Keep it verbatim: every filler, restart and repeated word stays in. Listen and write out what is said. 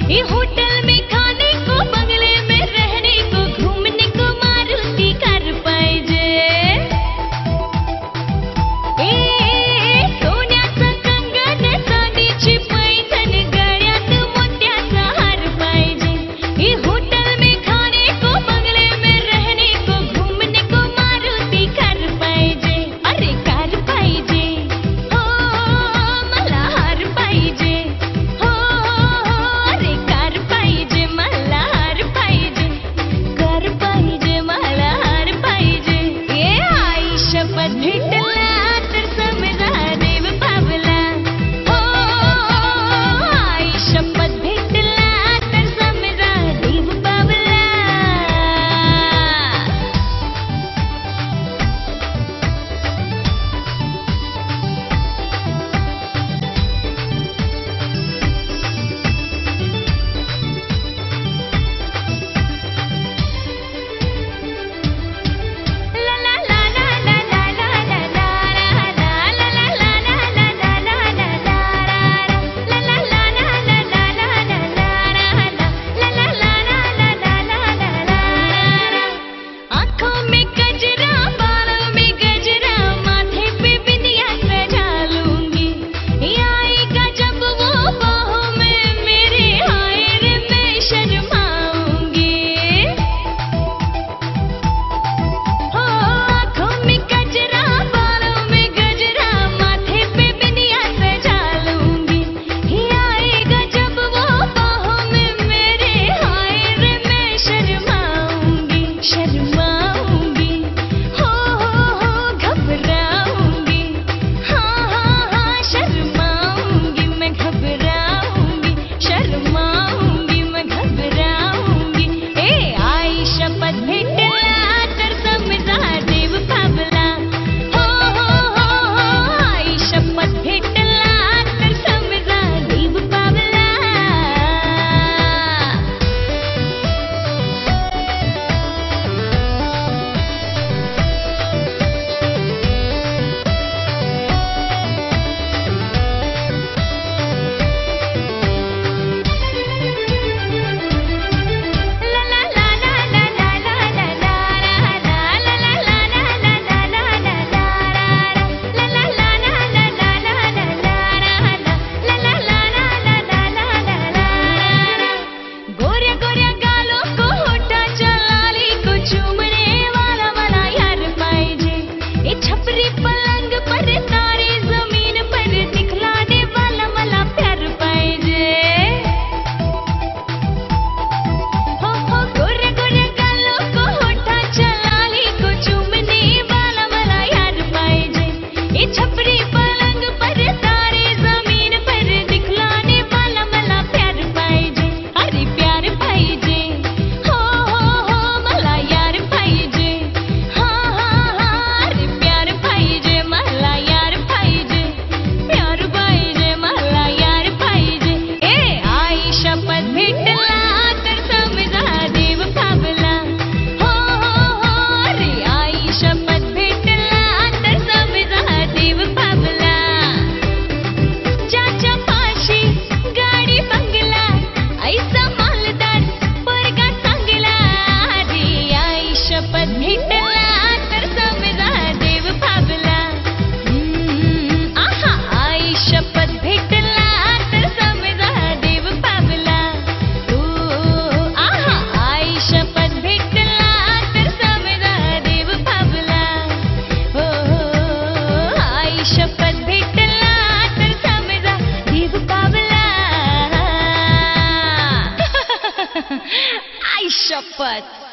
ये होटल में खाने को, बंगले में रहने को, घूमने को मारुति कार पाहिजे। ए सोन्याचं कंगन, चांदीची पैठण, गळ्यात मोत्याचा हार पाहिजे। ये होटल में खाने को, बंगले में रहने को, घूमने को मारुति कार पाहिजे। अरे कार पाहिजे हो, मला हार पाहिजे हो, अरे कार पाहिजे, मला हार पाहिजे, कार पाहिजे, मला हार पाहिजे। ये आई शपथ भेटला तर समजा देव पावला हो, आई शपथ भेटला तर समजा देव पावला। आँखों में गजरा, बालों में गजरा, माथे पे बिंदिया सजा लूंगी। ये आएगा जब वो बाहों में मेरे, हाय रे मैं शर्माऊंगी। हो आँखों में गजरा, बालों में गजरा, माथे पे बिंदिया सजा लूंगी। ये आएगा जब वो बाहों में मेरे, हाय रे मैं शर्माऊंगी, शर्माऊंगी हो हो हो घबराऊंगी, हाँ हाँ हाँ शर्माऊंगी, मैं घबराऊंगी, शर्माऊंगी, मैं घबराऊंगी। ए आई शपथ भेटला तर समजा देव पावला हो हो हो हो, आई शपथ भेटला तर समजा देव पावला। गोऱ्या गोऱ्या गालों को, होठाच्या लाली को, चूमने वाला मला यार पाहिजे। ये छपरी पलंग पर, तारे जमीन पर, दिखलाने वाला मला प्यार पाहिजे। हो हो गोऱ्या गोऱ्या गालों को, होठाच्या लाली को, चूमने वाला मला यार पाहिजे। ये छपरी पलंग पर, तारे जमीन पर, दिखलाने वाला मला प्यार पाहिजे। अरे प्यार पाहिजे हो हो हो, मला यार पाहिजे, हाँ हाँ हाँ, अरे प्यार पाहिजे, मला यार पाहिजे, प्यार पाहिजे, मला यार पाहिजे। ए आई शपथ भेटला तर समजा देव पावला हो हो हो, अरे आई शपथ भेटला तर समजा देव पावला। ज्याच्या पाशी गाडी बंगला, ऐसा मालदार पोरगा चांगला, अरे आई शपथ भेटला तर समजा देव पावला। हम्म, आहा आई शपथ भेटला तर समजा देव पावला। ओ आहा आई शपथ भेटला तर समजा देव पावला। हो आई शपथ भेटला तर समजा देव पावला। आई शपथ।